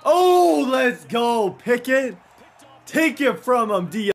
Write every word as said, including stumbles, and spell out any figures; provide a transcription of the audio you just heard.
Oh, let's go, Pickett. Take it from him, Dion.